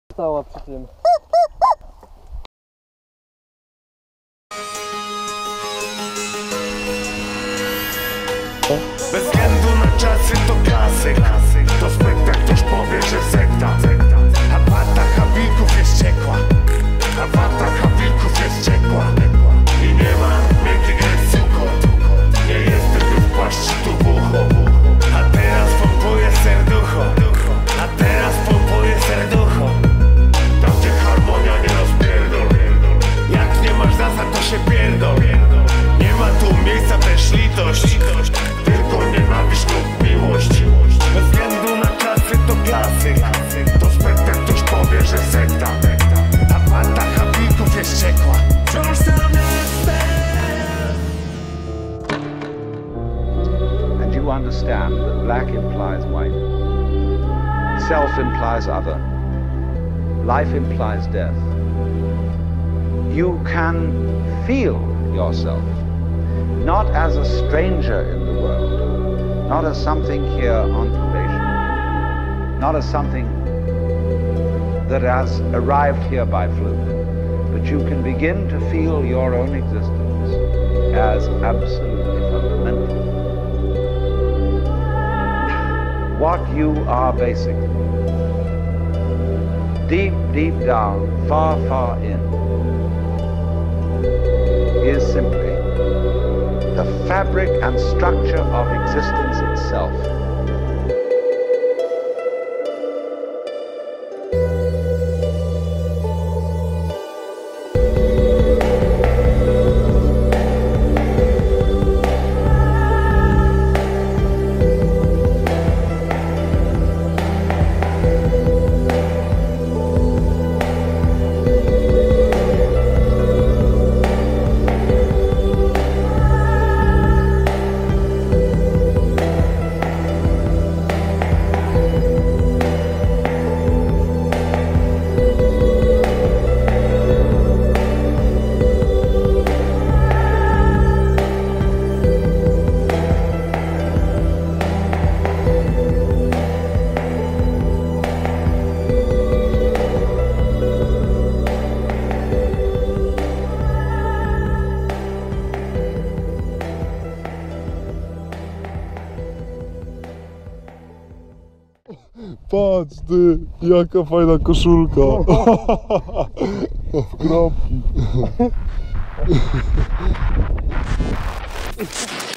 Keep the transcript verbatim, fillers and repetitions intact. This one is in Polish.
Stała przy tym. Bez względu na czasy to klasyk. To spektakl, ktoś powie, że sekta. A wata Hawilków jest ciekła. A wata Hawilków jest ciekła. I nie ma miękkich jak suko. Nie jest tylko w płaszczy tu bucho. A teraz pompuje serducho. A teraz pompuje serducho. Tam gdzie harmonia nie rozpierdol. Jak nie masz zasad, to się pierdol. Nie ma tu miejsca też litość. Tylko nienawiść lub miłość. Bez względu na czasy to klasyk. To spektakl, ktoś powie, że sekta. A wata Hawilków jest ciekła. Wciąż tam jestem. And you understand that black implies white. Self implies other. Life implies death. You can feel yourself not as a stranger in the world, not as something here on probation, not as something that has arrived here by fluke, but you can begin to feel your own existence as absolutely fundamental. What you are basically, deep, deep down, far, far in, is simply the fabric and structure of existence itself. Patrz ty, jaka fajna koszulka. W kropki.